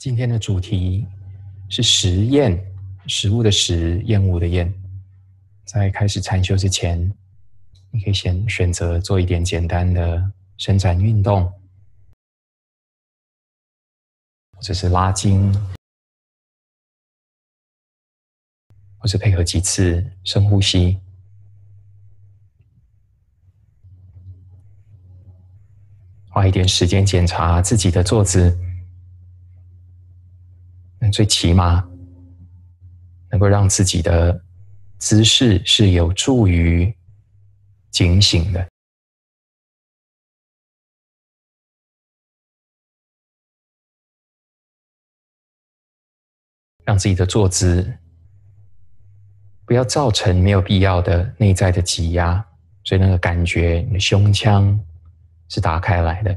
今天的主题是食厌，食物的食，厌恶的厌。在开始禅修之前，你可以先选择做一点简单的伸展运动，或者是拉筋，或者配合几次深呼吸。花一点时间检查自己的坐姿，最起码能够让自己的姿势是有助于警醒的。让自己的坐姿不要造成没有必要的内在的挤压，所以那个感觉你的胸腔是打开来的，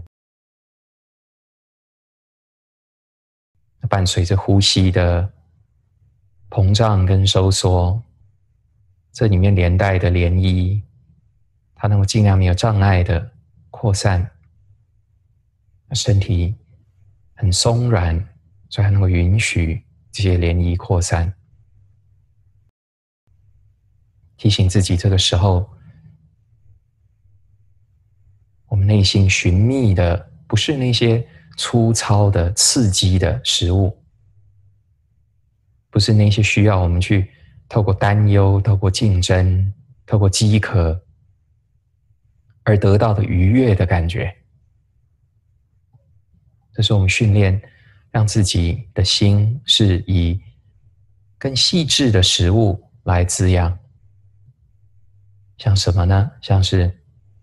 伴随着呼吸的膨胀跟收缩，这里面连带的涟漪，它能够尽量没有障碍的扩散，身体很松软，所以它能够允许这些涟漪扩散。提醒自己，这个时候我们内心寻觅的不是那些粗糙的刺激的食物，不是那些需要我们去透过担忧、透过竞争、透过饥渴而得到的愉悦的感觉。这是我们训练让自己的心是以更细致的食物来滋养。像什么呢？像是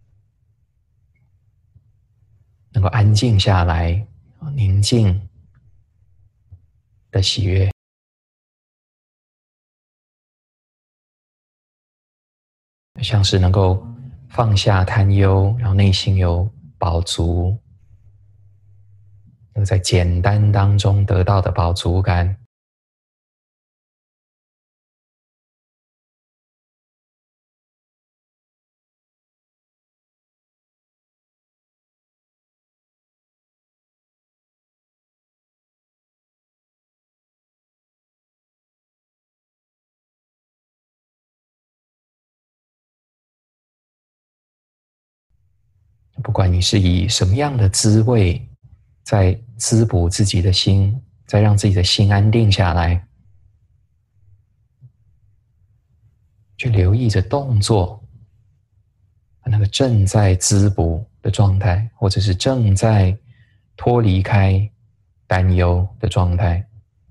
能够安静下来、宁静的喜悦，像是能够放下贪忧，然后内心有饱足，能够在简单当中得到的饱足感。不管你是以什么样的滋味在滋补自己的心，在让自己的心安定下来，去留意着动作，那个正在滋补的状态，或者是正在脱离开担忧的状态，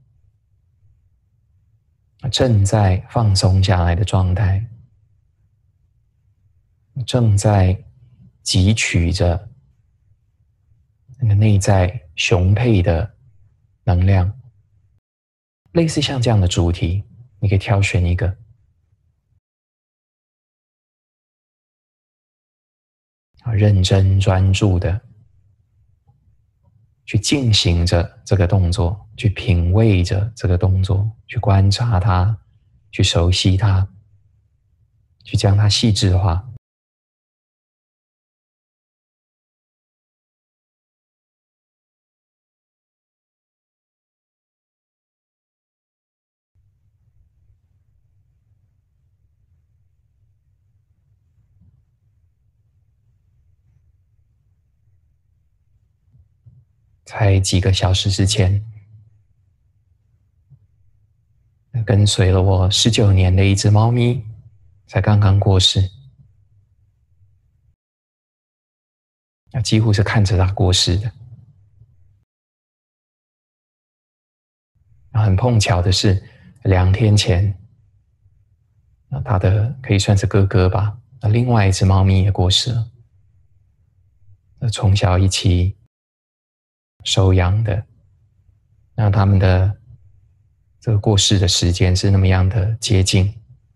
正在放松下来的状态，正在汲取着那个内在雄沛的能量。类似像这样的主题，你可以挑选一个，认真专注的去进行着这个动作，去品味着这个动作，去观察它，去熟悉它，去将它细致化。才几个小时之前，跟随了我19年的一只猫咪才刚刚过世，几乎是看着它过世的。很碰巧的是，2天前，它的可以算是哥哥吧，另外一只猫咪也过世了。从小一起收养的，那他们的这个过世的时间是那么样的接近。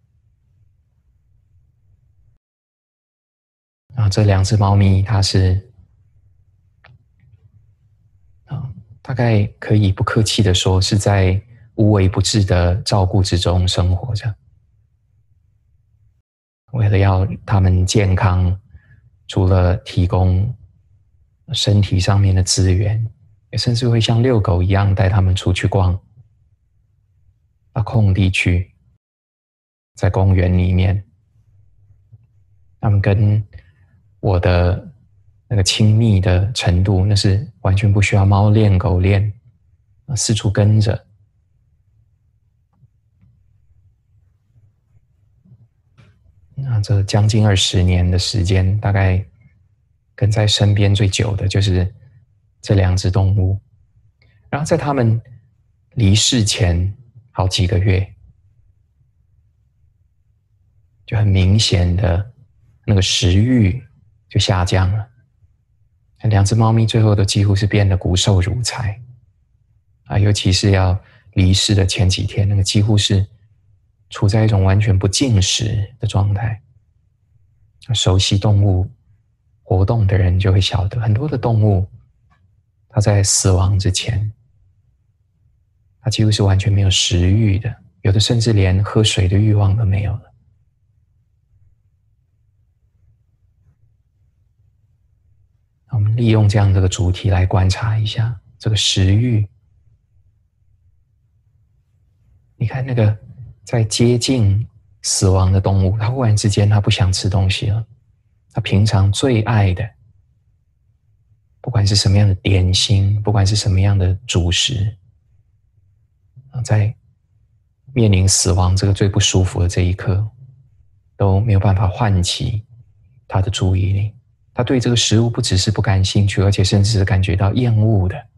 这2只猫咪，它是大概可以不客气的说，是在无微不至的照顾之中生活着。为了要它们健康，除了提供身体上面的资源， 也甚至会像遛狗一样带他们出去逛，到空地去，在公园里面，他们跟我的那个亲密的程度，那是完全不需要猫练狗练，四处跟着。那这将近20年的时间，大概跟在身边最久的就是这2只动物。然后在他们离世前好几个月，就很明显的那个食欲就下降了。2只猫咪最后都几乎是变得骨瘦如柴啊，尤其是要离世的前几天，那个几乎是处在一种完全不进食的状态。熟悉动物活动的人就会晓得，很多的动物它在死亡之前，它几乎是完全没有食欲的，有的甚至连喝水的欲望都没有了。我们利用这样的个主题来观察一下这个食欲。你看那个在接近死亡的动物，它忽然之间它不想吃东西了，它平常最爱的，不管是什么样的点心，不管是什么样的主食，在面临死亡这个最不舒服的这一刻，都没有办法唤起他的注意力。他对这个食物不只是不感兴趣，而且甚至是感觉到厌恶的。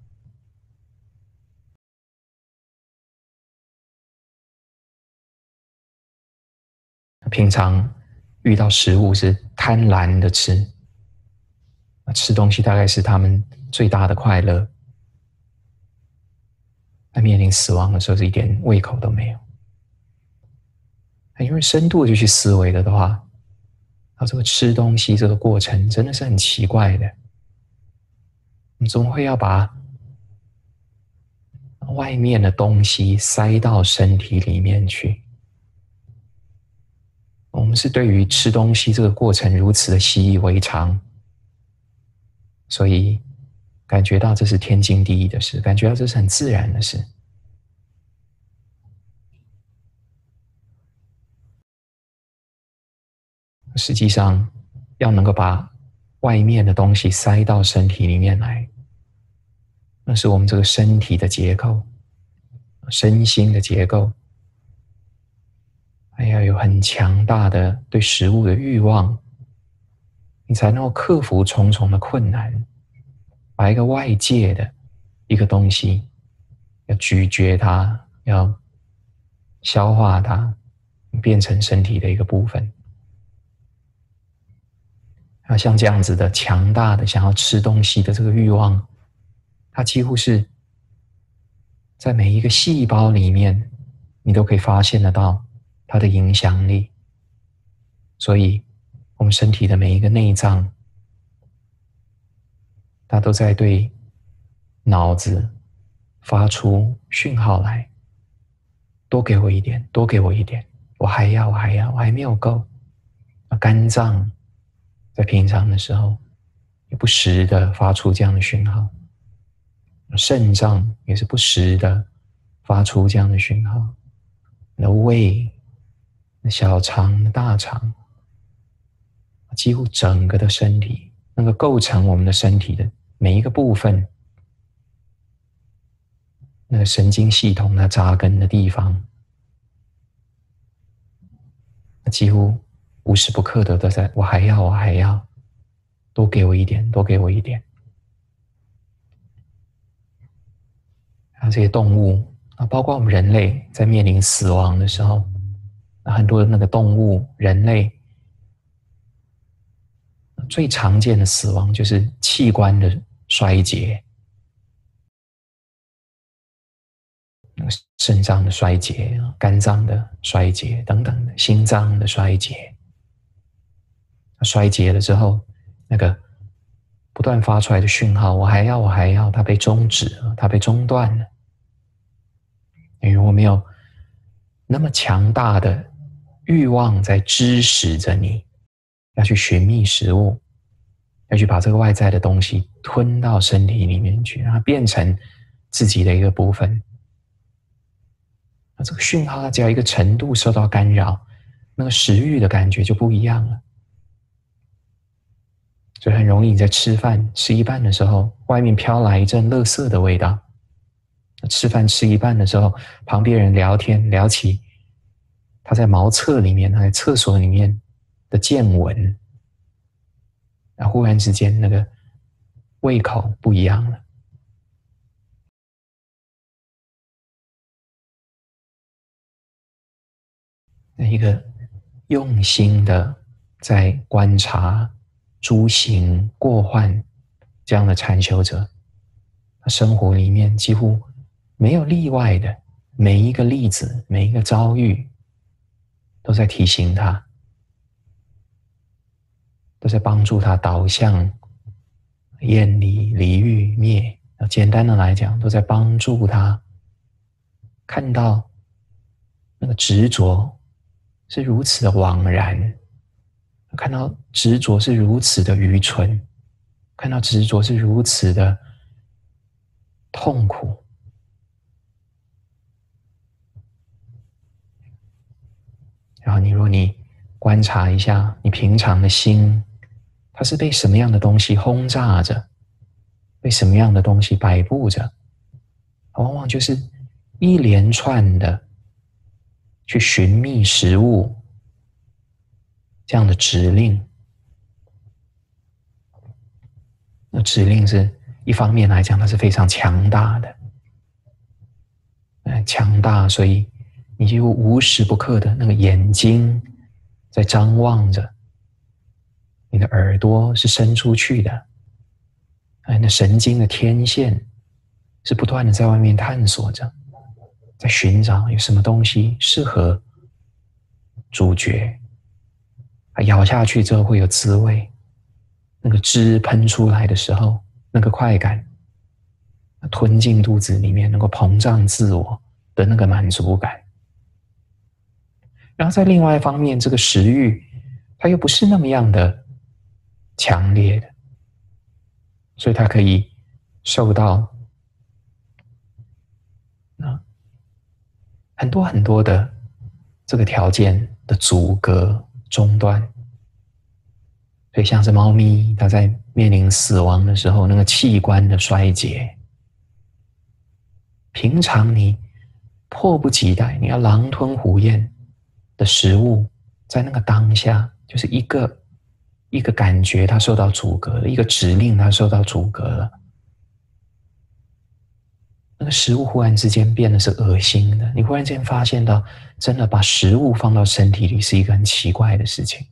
平常遇到食物是贪婪的吃，吃东西大概是他们最大的快乐。在面临死亡的时候，是一点胃口都没有。因为深度就去思维了的话，这个吃东西这个过程真的是很奇怪的。你怎么会要把外面的东西塞到身体里面去？我们是对于吃东西这个过程如此的习以为常，所以感觉到这是天经地义的事，感觉到这是很自然的事。实际上，要能够把外面的东西塞到身体里面来，那是我们这个身体的结构，身心的结构，还要有很强大的对食物的欲望，你才能够克服重重的困难，把一个外界的一个东西要咀嚼它，要消化它，变成身体的一个部分。像这样子的强大的想要吃东西的这个欲望，它几乎是在每一个细胞里面，你都可以发现得到它的影响力。所以我们身体的每一个内脏，它都在对脑子发出讯号来，多给我一点，多给我一点，我还要，我还没有够。肝脏在平常的时候也不时的发出这样的讯号，肾脏也是不时的发出这样的讯号，胃、小肠、大肠，几乎整个的身体，那个构成我们的身体的每一个部分，那个神经系统它扎根的地方，几乎无时不刻的都在我还要，多给我一点，多给我一点。这些动物包括我们人类在面临死亡的时候，很多的那个动物人类最常见的死亡就是器官的衰竭，肾脏的衰竭、肝脏的衰竭等等的，心脏的衰竭。衰竭了之后，那个不断发出来的讯号，我还要，它被终止了，它被中断了。因为我没有那么强大的欲望在支使着你要去寻觅食物， 要去把这个外在的东西吞到身体里面去，让它变成自己的一个部分。那这个讯号它只要一个程度受到干扰，那个食欲的感觉就不一样了。所以很容易你在吃饭吃一半的时候，外面飘来一阵垃圾的味道。吃饭吃一半的时候，旁边人聊天聊起他在茅厕里面，他在厕所里面的见闻，然后忽然之间那个胃口不一样了。那一个用心的在观察诸行过患这样的禅修者，他生活里面几乎没有例外的，每一个例子每一个遭遇都在提醒他，都在帮助他导向厌离离欲灭。简单的来讲，都在帮助他看到那个执着是如此的枉然，看到执着是如此的愚蠢，看到执着是如此的痛苦。然后如果你观察一下你平常的心，它是被什么样的东西轰炸着，被什么样的东西摆布着，往往就是一连串的去寻觅食物这样的指令。那指令是一方面来讲它是非常强大的，强大，所以你就无时不刻的那个眼睛在张望着，你的耳朵是伸出去的，那神经的天线是不断的在外面探索着，在寻找有什么东西适合主角，咬下去之后会有滋味，那个汁喷出来的时候，那个快感，吞进肚子里面能够膨胀自我的那个满足感。然后在另外一方面，这个食欲它又不是那么样的强烈的，所以它可以受到很多很多的这个条件的阻隔中断。所以像是猫咪它在面临死亡的时候，那个器官的衰竭，平常你迫不及待你要狼吞虎咽的食物，在那个当下就是一个感觉它受到阻隔了，一个指令它受到阻隔了，那个食物忽然之间变得是恶心的，你忽然之间发现到真的把食物放到身体里是一个很奇怪的事情。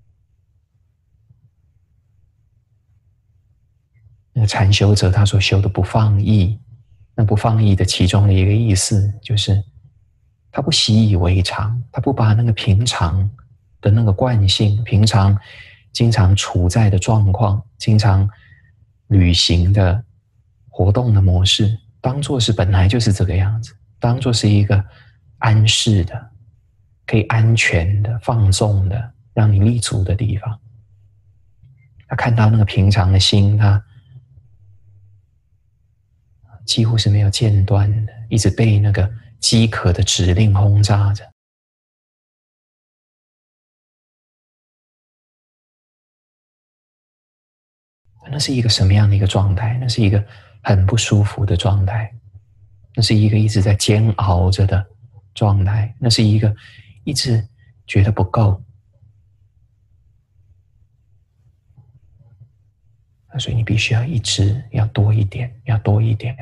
那个禅修者他所修的不放逸，那不放逸的其中的一个意思就是他不习以为常，他不把那个平常的那个惯性，平常经常处在的状况，经常旅行的活动的模式当作是本来就是这个样子，当作是一个安适的可以安全的放纵的让你立足的地方。他看到那个平常的心，他几乎是没有间断的，一直被那个饥渴的指令轰炸着。那是一个什么样的一个状态？那是一个很不舒服的状态，那是一个一直在煎熬着的状态，那是一个一直觉得不够。所以你必须要一直要多一点，要多一点。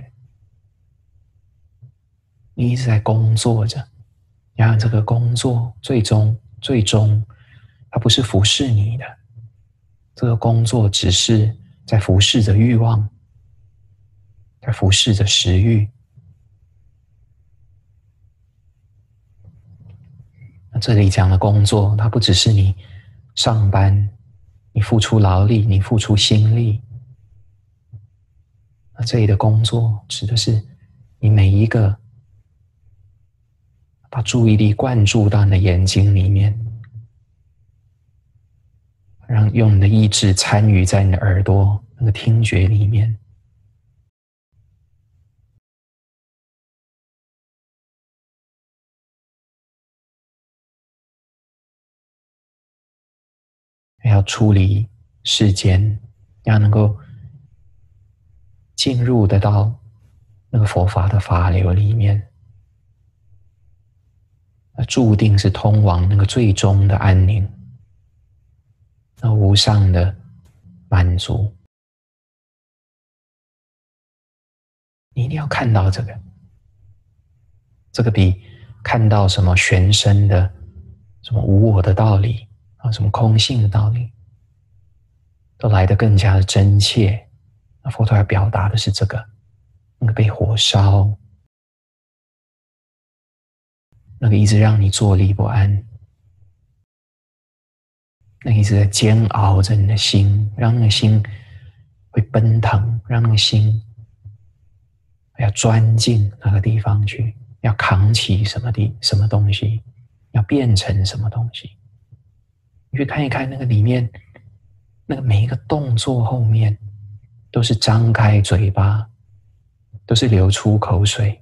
你一直在工作着，然后这个工作最终它不是服侍你的，这个工作只是在服侍着欲望，在服侍着食欲。那这里讲的工作，它不只是你上班，你付出劳力，你付出心力。那这里的工作指的是你每一个把注意力灌注到你的眼睛里面， 用你的意志参与在你的耳朵那个听觉里面。要处理世间，要能够进入得到那个佛法的法流里面，那注定是通往那个最终的安宁，那无上的满足。你一定要看到这个，这个比看到什么玄深的、什么无我的道理啊，什么空性的道理，都来得更加的真切。那佛陀要表达的是这个，那个被火烧，那个一直让你坐立不安，那个一直在煎熬着你的心，让那个心会奔腾，让那个心要钻进那个地方去，要扛起什么东西，要变成什么东西。你去看一看那个里面，那个每一个动作后面都是张开嘴巴，都是流出口水，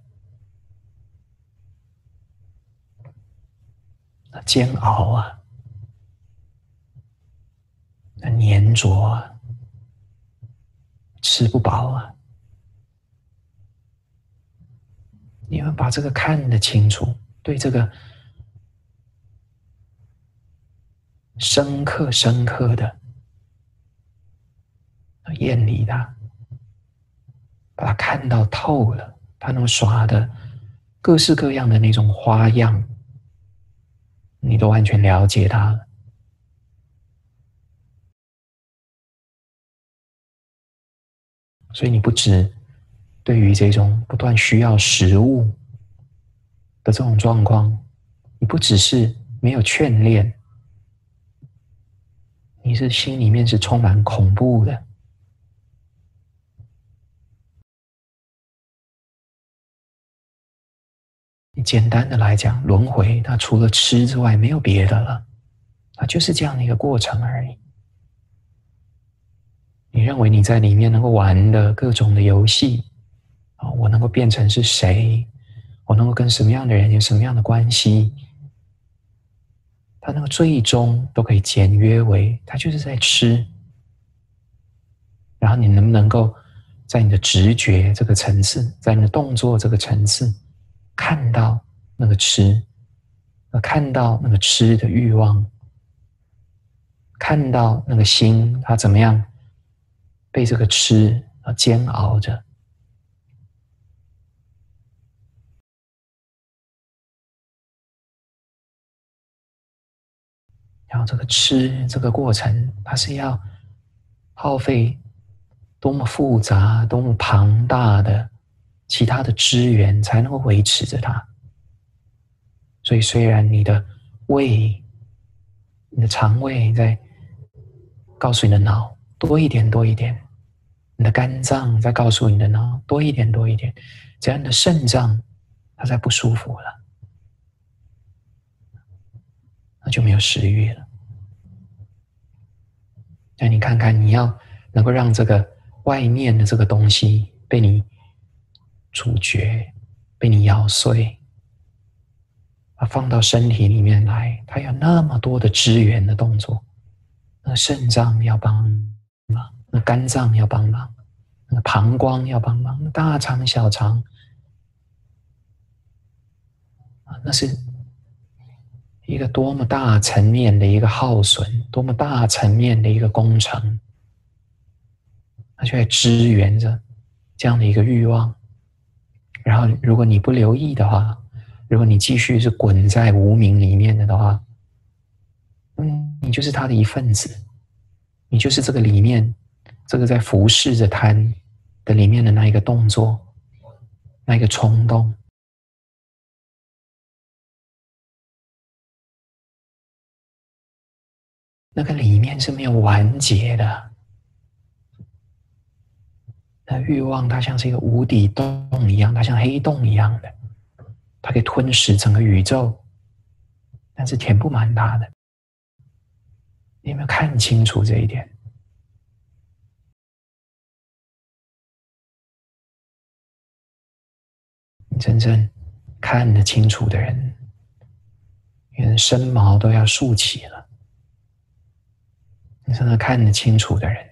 那煎熬啊，那粘着啊，吃不饱啊。你要把这个看得清楚，对这个深刻的厌离它，把它看到透了，它能耍的各式各样的那种花样，你都完全了解它了。所以你不只对于这种不断需要食物的这种状况，你不只是没有眷恋，你是心里面是充满恐怖的。你简单的来讲，轮回它除了吃之外没有别的了，它就是这样的一个过程而已。你认为你在里面能够玩的各种的游戏，我能够变成是谁，我能够跟什么样的人有什么样的关系，它那个最终都可以简约为它就是在吃。然后你能不能够在你的直觉这个层次，在你的动作这个层次看到那个吃，看到那个吃的欲望，看到那个心它怎么样被这个吃煎熬着。然后这个吃这个过程，它是要耗费多么复杂、多么庞大的其他的资源才能够维持着它。所以虽然你的胃、你的肠胃在告诉你的脑多一点多一点，你的肝脏在告诉你的脑多一点多一点，只要你的肾脏它在不舒服了，那就没有食欲了。那你看看，你要能够让这个外面的这个东西被你咀嚼，被你咬碎，放到身体里面来，它有那么多的支援的动作。那肾脏要帮忙，那肝脏要帮忙，那膀胱要帮忙，那大肠小肠，那是一个多么大层面的一个耗损，多么大层面的一个工程，它就会支援着这样的一个欲望。然后如果你不留意的话，如果你继续是滚在无明里面的话，你就是它的一份子，你就是这个里面这个在服侍着贪的里面的那一个动作，那一个冲动。那个里面是没有完结的，那欲望它像是一个无底洞一样，它像黑洞一样的，它可以吞噬整个宇宙，但是填不满它的。 你有没有看清楚这一点？你真正看得清楚的人，连身毛都要竖起了。你真的看得清楚的人，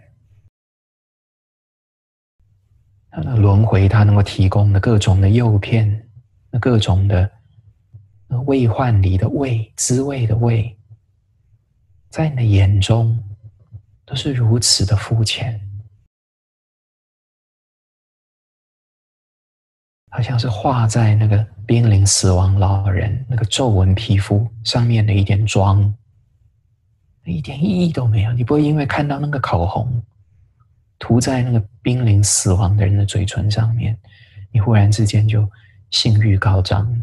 那轮回它能够提供的各种的诱骗，那各种的味幻里的味，滋味的味，在你的眼中都是如此的肤浅，好像是画在那个濒临死亡老人那个皱纹皮肤上面的一点妆，一点意义都没有。你不会因为看到那个口红涂在那个濒临死亡的人的嘴唇上面，你忽然之间就性欲高涨了。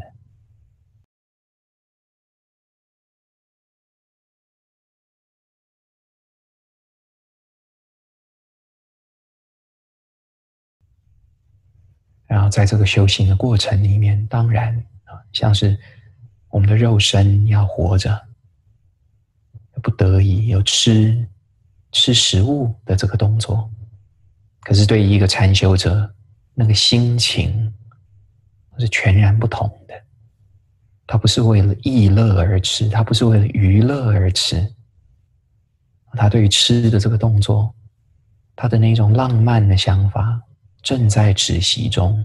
然后在这个修行的过程里面，当然像是我们的肉身要活着，不得已有吃食物的这个动作。可是对于一个禅修者，那个心情是全然不同的。他不是为了逸乐而吃，他不是为了娱乐而吃，他对于吃的这个动作，他的那种浪漫的想法正在止息中，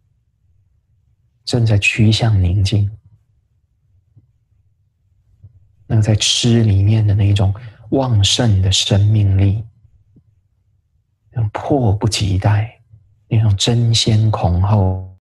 正在趋向宁静。那个在吃里面的那种旺盛的生命力，那种迫不及待，那种争先恐后，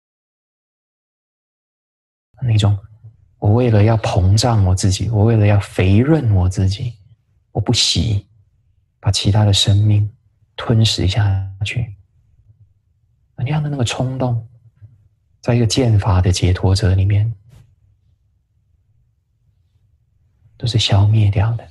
那种我为了要膨胀我自己，我为了要肥润我自己，我不惜把其他的生命吞噬下去。那样的那个冲动，在一个剑法的解脱者里面，都是消灭掉的。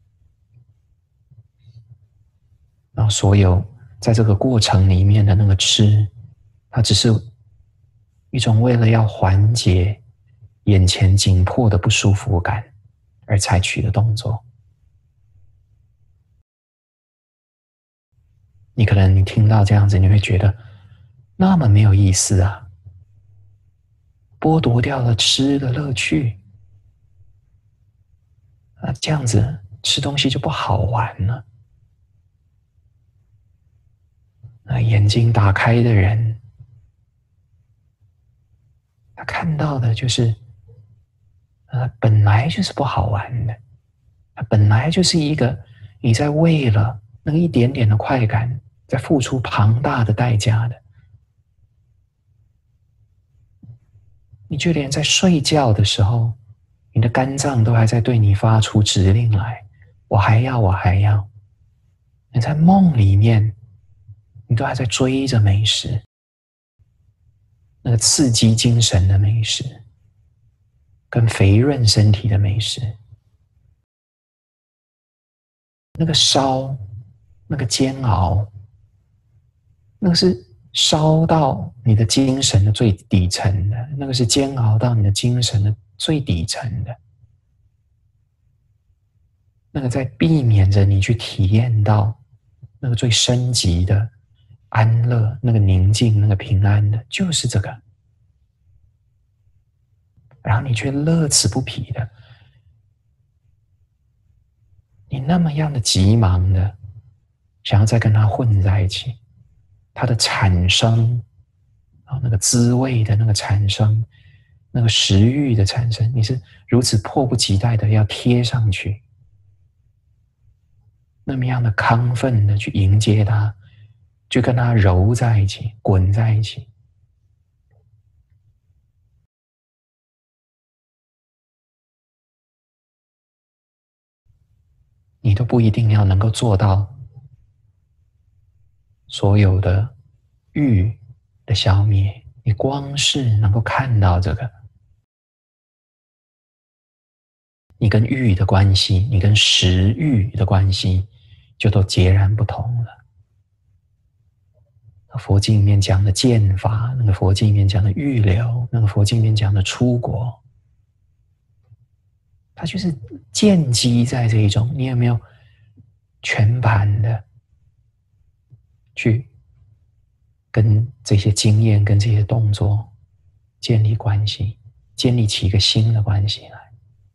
然后所有在这个过程里面的那个吃，它只是一种为了要缓解眼前紧迫的不舒服感而采取的动作。你可能你听到这样子，你会觉得那么没有意思啊，剥夺掉了吃的乐趣，那这样子吃东西就不好玩了。那眼睛打开的人，他看到的就是本来就是不好玩的，它本来就是一个你在为了那个一点点的快感在付出庞大的代价的。你就连在睡觉的时候，你的肝脏都还在对你发出指令来，我还要，我还要。你在梦里面，你都还在追着美食，那个刺激精神的美食，跟肥润身体的美食，那个烧，那个煎熬，那个是烧到你的精神的最底层的，那个是煎熬到你的精神的最底层的，那个在避免着你去体验到那个最升级的安乐，那个宁静，那个平安的，就是这个。然后你却乐此不疲的，你那么样的急忙的想要再跟它混在一起，它的产生，那个滋味的那个产生，那个食欲的产生，你是如此迫不及待的要贴上去，那么样的亢奋的去迎接它，就跟它揉在一起，滚在一起。你都不一定要能够做到所有的欲的消灭，你光是能够看到这个，你跟欲的关系，你跟食欲的关系，就都截然不同了。佛经里面讲的剑法，那个佛经里面讲的欲流，那个佛经里面讲的出国，它就是建基在这一种，你有没有全盘的去跟这些经验、跟这些动作建立关系，建立起一个新的关系来。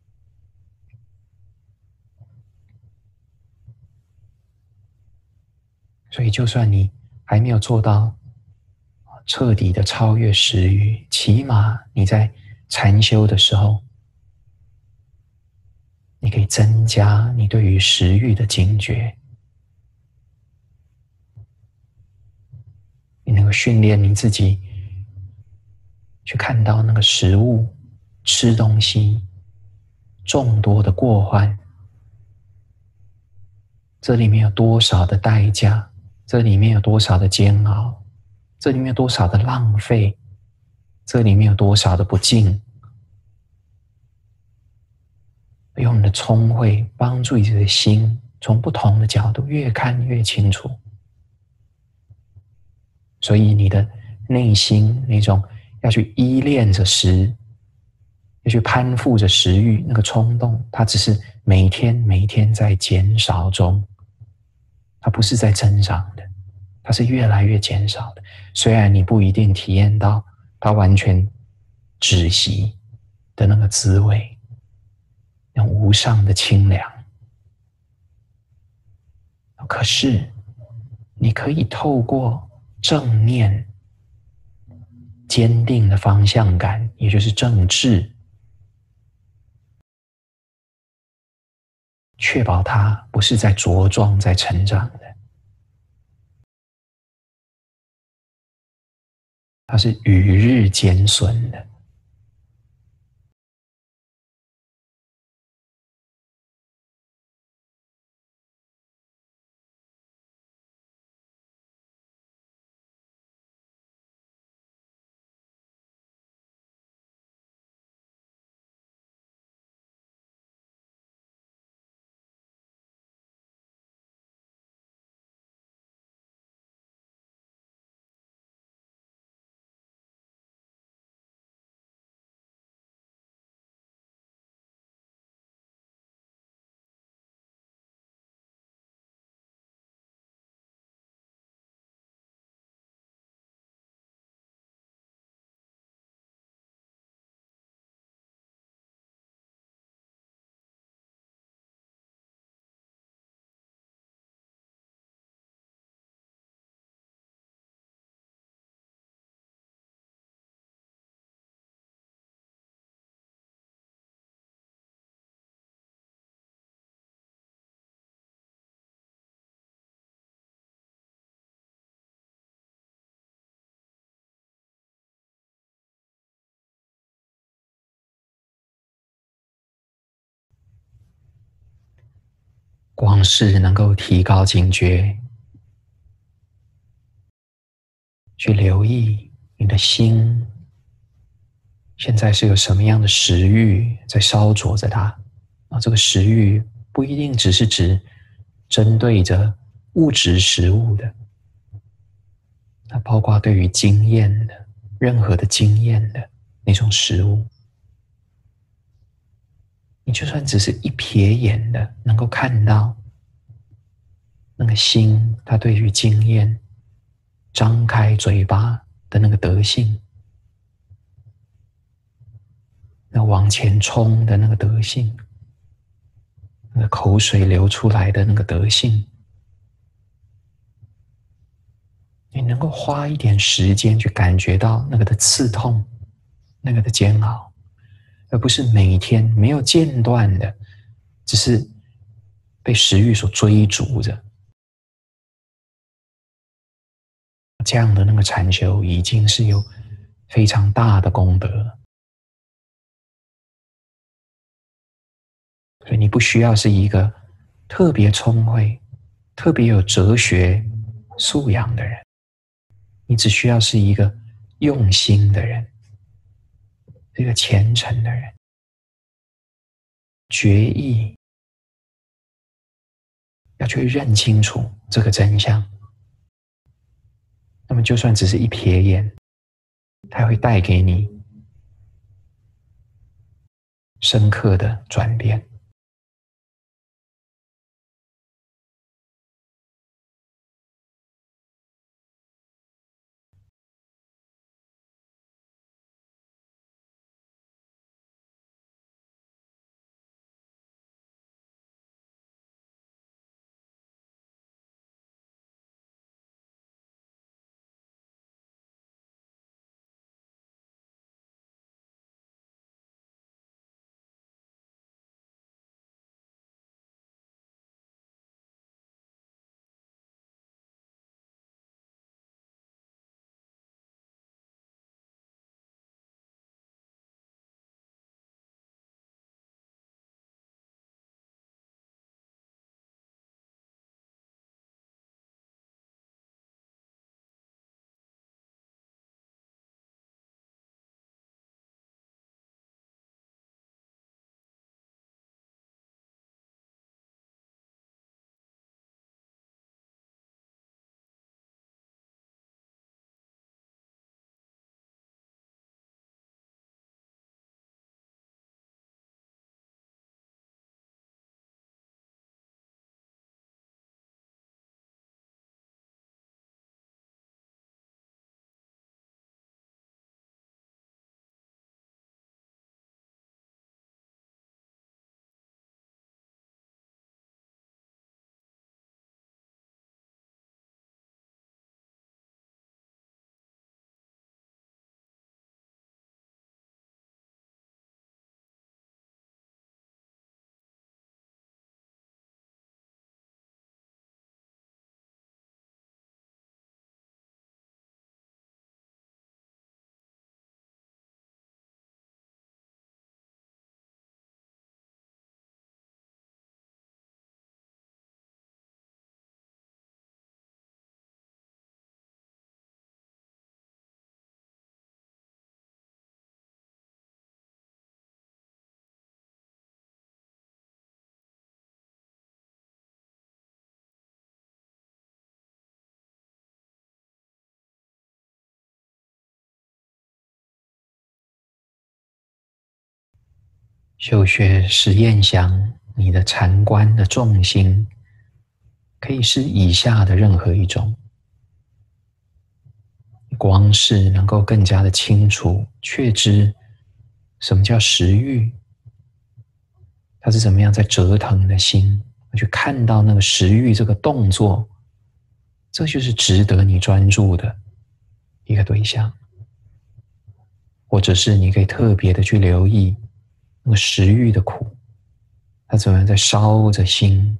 所以，就算你还没有做到彻底的超越食欲，起码你在禅修的时候，你可以增加你对于食欲的警觉，你能够训练你自己去看到那个食物、吃东西众多的过患，这里面有多少的代价，这里面有多少的煎熬，这里面有多少的浪费，这里面有多少的不敬。用你的聪慧帮助自己的心从不同的角度越看越清楚，所以你的内心那种要去依恋着食，要去攀附着食欲那个冲动，它只是每天每天在减少中，它不是在增长的，它是越来越减少的。虽然你不一定体验到它完全止息的那个滋味，那无上的清凉，可是你可以透过正念坚定的方向感，也就是正智，确保它不是在茁壮在成长的，它是与日减损的。光是能够提高警觉，去留意你的心现在是有什么样的食欲在烧灼着它。这个食欲不一定只是指针对着物质食物的，它包括对于经验的任何的经验的那种食物。你就算只是一瞥眼的能够看到那个心它对于经验张开嘴巴的那个德性，那往前冲的那个德性，那个口水流出来的那个德性，你能够花一点时间去感觉到那个的刺痛，那个的煎熬，而不是每天没有间断的只是被食欲所追逐着。这样的那个禅修已经是有非常大的功德了。所以你不需要是一个特别聪慧、特别有哲学素养的人，你只需要是一个用心的人，一个虔诚的人，决意要去认清楚这个真相。那么就算只是一瞥眼，它会带给你深刻的转变。 修学实验想，你的禅观的重心可以是以下的任何一种，光是能够更加的清楚确知什么叫食欲，它是怎么样在折腾的心，去看到那个食欲这个动作，这就是值得你专注的一个对象。或者是你可以特别的去留意那个食欲的苦，它怎么样在烧着心，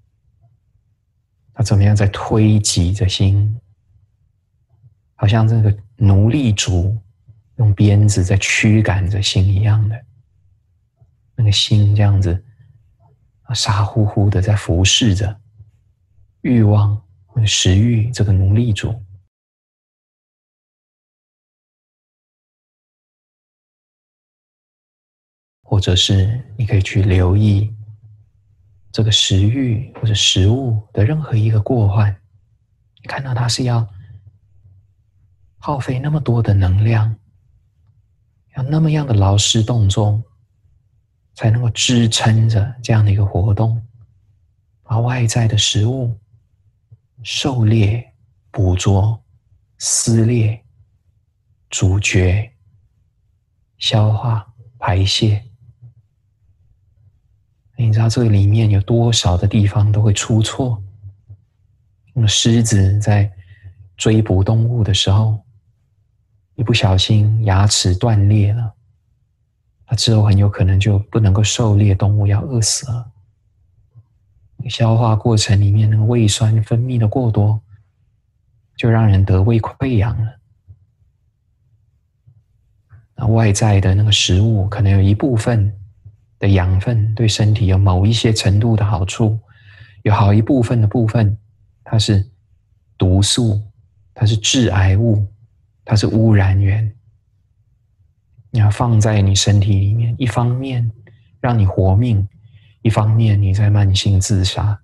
它怎么样在推挤着心，好像这个奴隶主用鞭子在驱赶着心一样的，那个心这样子傻乎乎的在服侍着欲望，那个食欲这个奴隶主。或者是你可以去留意这个食欲或者食物的任何一个过患，你看到它是要耗费那么多的能量，要那么样的劳师动众，才能够支撑着这样的一个活动，把外在的食物狩猎、捕捉、撕裂、咀嚼、消化、排泄。你知道这个里面有多少的地方都会出错？狮子在追捕动物的时候，一不小心牙齿断裂了，它之后很有可能就不能够狩猎动物，要饿死了。消化过程里面那个胃酸分泌的过多，就让人得胃溃疡了。那外在的那个食物可能有一部分的养分对身体有某一些程度的好处，有好一部分的部分它是毒素，它是致癌物，它是污染源。你要放在你身体里面，一方面让你活命，一方面你在慢性自杀。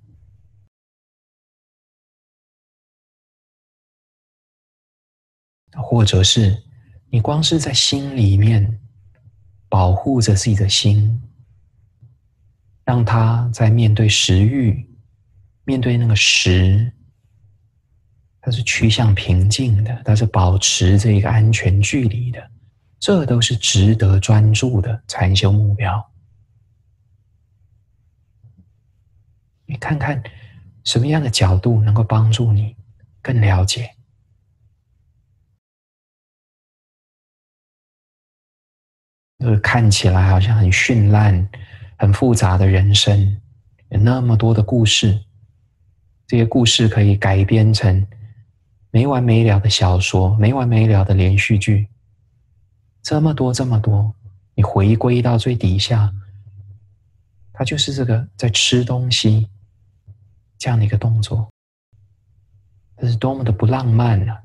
或者是你光是在心里面保护着自己的心，让它在面对食欲，面对那个食，它是趋向平静的，它是保持着一个安全距离的，这都是值得专注的禅修目标。你看看什么样的角度能够帮助你更了解。看起来好像很绚烂、很复杂的人生，有那么多的故事，这些故事可以改编成没完没了的小说，没完没了的连续剧，这么多这么多，你回归到最底下，它就是这个在吃东西这样的一个动作，这是多么的不浪漫啊！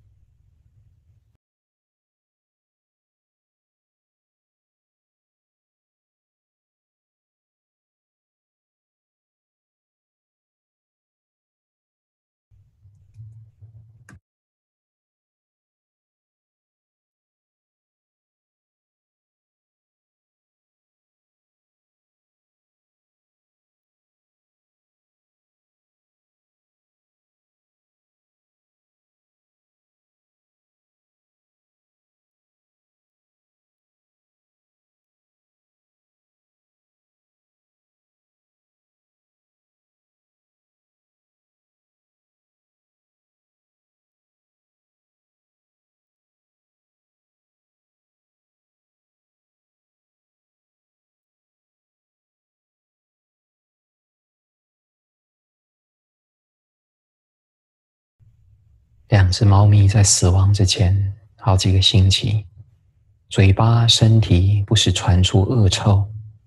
两只猫咪在死亡之前好几个星期，嘴巴、身体不时传出恶臭。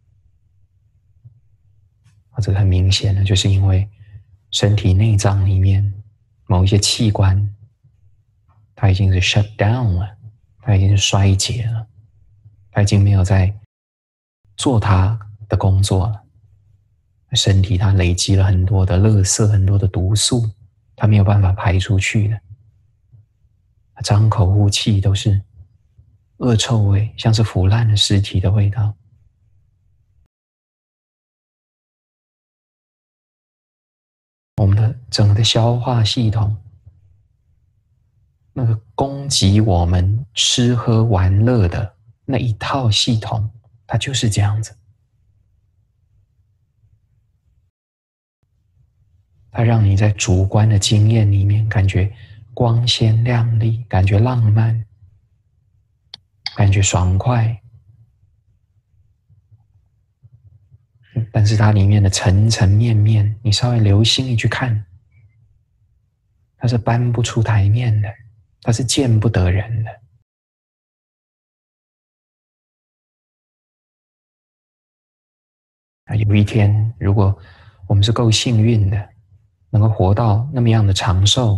这个很明显的，就是因为身体内脏里面某一些器官，它已经是 shut down 了，它已经是衰竭了，它已经没有在做它的工作了。身体它累积了很多的垃圾，很多的毒素，它没有办法排出去的。张口呼气都是恶臭味，像是腐烂的尸体的味道。 整个的消化系统，那个供给我们吃喝玩乐的那一套系统，它就是这样子。它让你在主观的经验里面感觉光鲜亮丽，感觉浪漫，感觉爽快。但是它里面的层层面面，你稍微留心一去看，它是搬不出台面的，它是见不得人的。有一天，如果我们是够幸运的，能够活到那么样的长寿，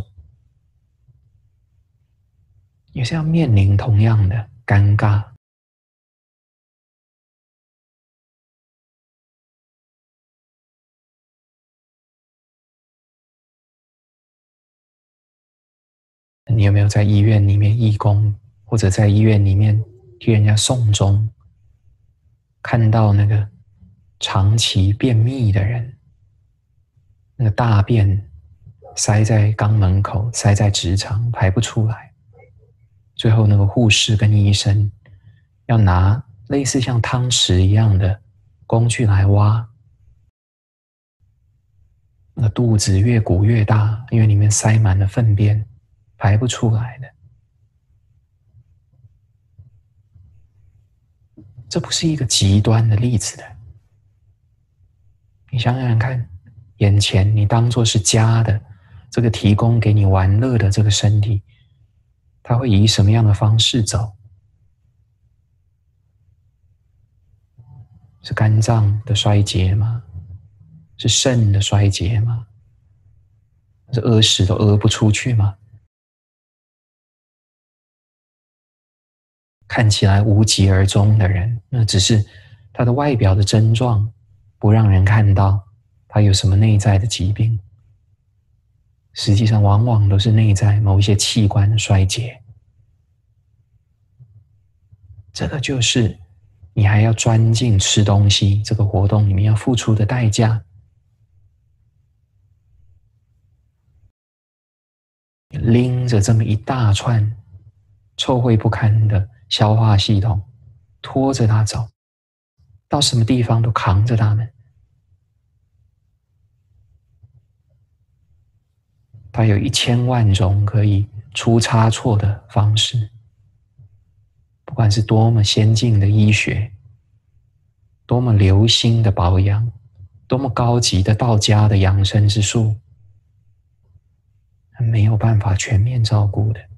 也是要面临同样的尴尬。你有没有在医院里面义工，或者在医院里面替人家送终，看到那个长期便秘的人，那个大便塞在肛门口，塞在直肠排不出来，最后那个护士跟医生要拿类似像汤匙一样的工具来挖，那肚子越鼓越大，因为里面塞满了粪便，排不出来的。这不是一个极端的例子的。你想想看，眼前你当作是家的这个提供给你玩乐的这个身体，它会以什么样的方式走？是肝脏的衰竭吗？是肾的衰竭吗？是屙屎都屙不出去吗？看起来无疾而终的人，那只是他的外表的症状不让人看到他有什么内在的疾病，实际上往往都是内在某一些器官的衰竭。这个就是你还要钻进吃东西这个活动里面要付出的代价。拎着这么一大串臭秽不堪的消化系统，拖着它走，到什么地方都扛着它们。它有1000万种可以出差错的方式，不管是多么先进的医学，多么流行的保养，多么高级的道家的养生之术，没有办法全面照顾的。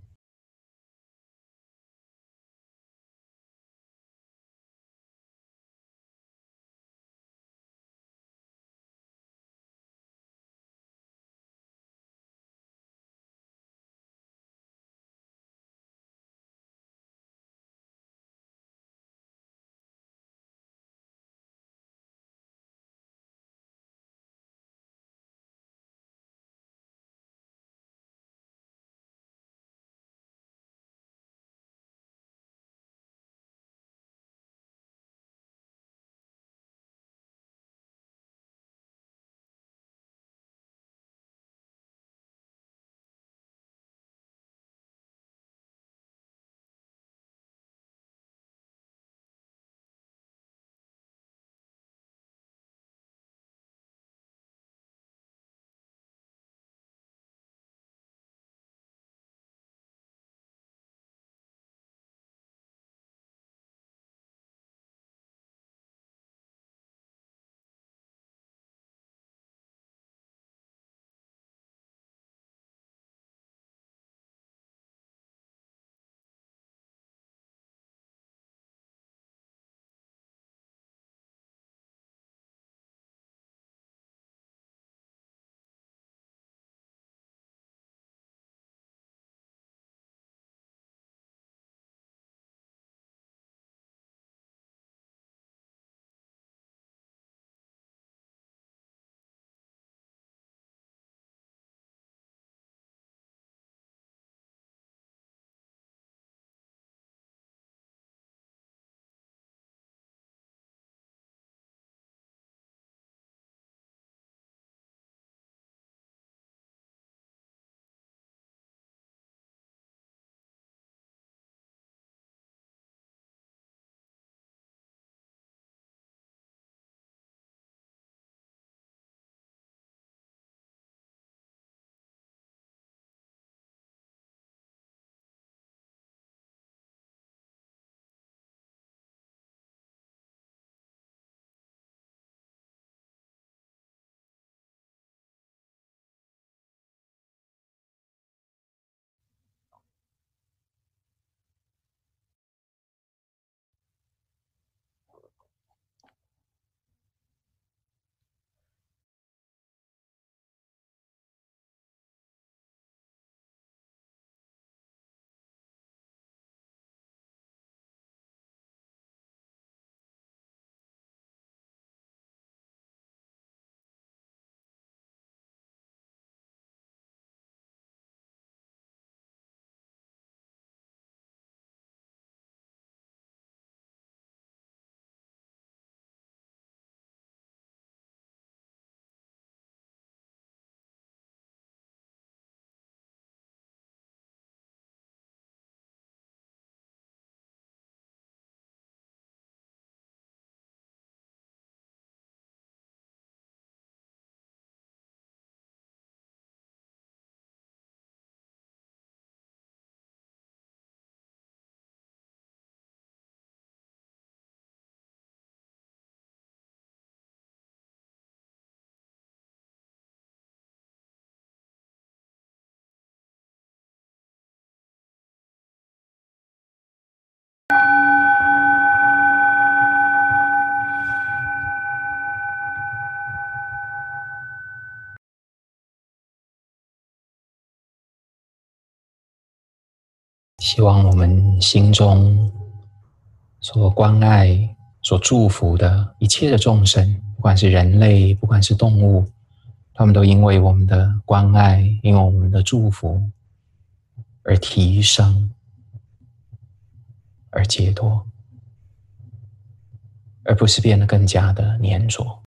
希望我们心中所关爱、所祝福的一切的众生，不管是人类，不管是动物，他们都因为我们的关爱，因为我们的祝福而提升，而解脱，而不是变得更加的粘着。